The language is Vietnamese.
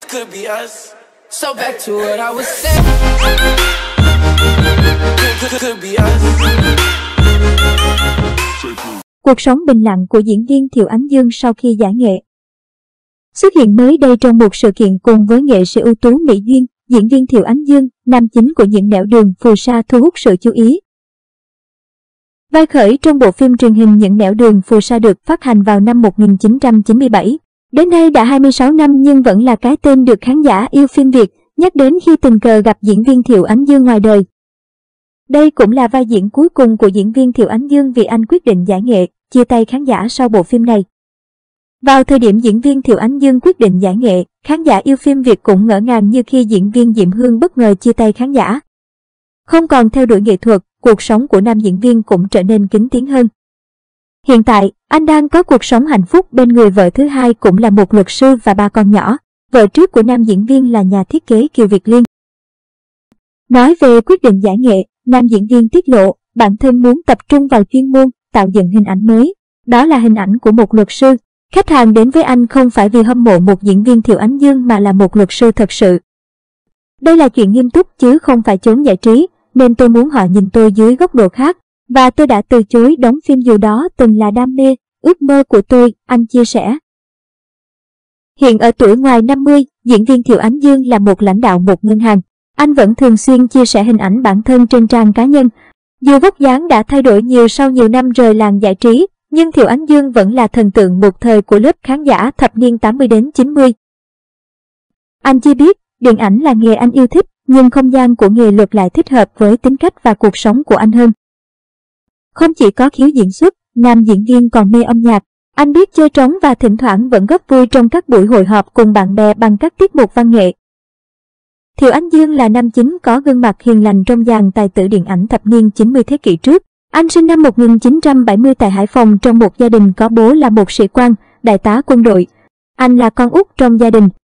could be us. So back to what I was saying. Could be us. Cuộc sống bình lặng của diễn viên Thiều Ánh Dương sau khi giải nghệ. Xuất hiện mới đây trong một sự kiện cùng với nghệ sĩ ưu tú Mỹ Duyên, diễn viên Thiều Ánh Dương, nam chính của Những nẻo đường phù sa thu hút sự chú ý. Vai khởi trong bộ phim truyền hình Những nẻo đường phù sa được phát hành vào năm 1997. Đến nay đã 26 năm nhưng vẫn là cái tên được khán giả yêu phim Việt nhắc đến khi tình cờ gặp diễn viên Thiều Ánh Dương ngoài đời. Đây cũng là vai diễn cuối cùng của diễn viên Thiều Ánh Dương vì anh quyết định giải nghệ, chia tay khán giả sau bộ phim này. Vào thời điểm diễn viên Thiều Ánh Dương quyết định giải nghệ, khán giả yêu phim Việt cũng ngỡ ngàng như khi diễn viên Diệm Hương bất ngờ chia tay khán giả. Không còn theo đuổi nghệ thuật, cuộc sống của nam diễn viên cũng trở nên kín tiếng hơn. Hiện tại, anh đang có cuộc sống hạnh phúc bên người vợ thứ hai cũng là một luật sư và 3 con nhỏ. Vợ trước của nam diễn viên là nhà thiết kế Kiều Việt Liên. Nói về quyết định giải nghệ, nam diễn viên tiết lộ bản thân muốn tập trung vào chuyên môn, tạo dựng hình ảnh mới. Đó là hình ảnh của một luật sư. Khách hàng đến với anh không phải vì hâm mộ một diễn viên Thiều Ánh Dương mà là một luật sư thật sự. Đây là chuyện nghiêm túc chứ không phải chốn giải trí, nên tôi muốn họ nhìn tôi dưới góc độ khác. Và tôi đã từ chối đóng phim dù đó từng là đam mê, ước mơ của tôi, anh chia sẻ. Hiện ở tuổi ngoài 50, diễn viên Thiều Ánh Dương là một lãnh đạo một ngân hàng. Anh vẫn thường xuyên chia sẻ hình ảnh bản thân trên trang cá nhân. Dù vóc dáng đã thay đổi nhiều sau nhiều năm rời làng giải trí, nhưng Thiều Ánh Dương vẫn là thần tượng một thời của lớp khán giả thập niên 80 đến 90. Anh chia biết, điện ảnh là nghề anh yêu thích, nhưng không gian của nghề luật lại thích hợp với tính cách và cuộc sống của anh hơn. Không chỉ có khiếu diễn xuất, nam diễn viên còn mê âm nhạc. Anh biết chơi trống và thỉnh thoảng vẫn góp vui trong các buổi hội họp cùng bạn bè bằng các tiết mục văn nghệ. Thiều Ánh Dương là nam chính có gương mặt hiền lành trong dàn tài tử điện ảnh thập niên 90 thế kỷ trước. Anh sinh năm 1970 tại Hải Phòng trong một gia đình có bố là một sĩ quan, đại tá quân đội. Anh là con út trong gia đình,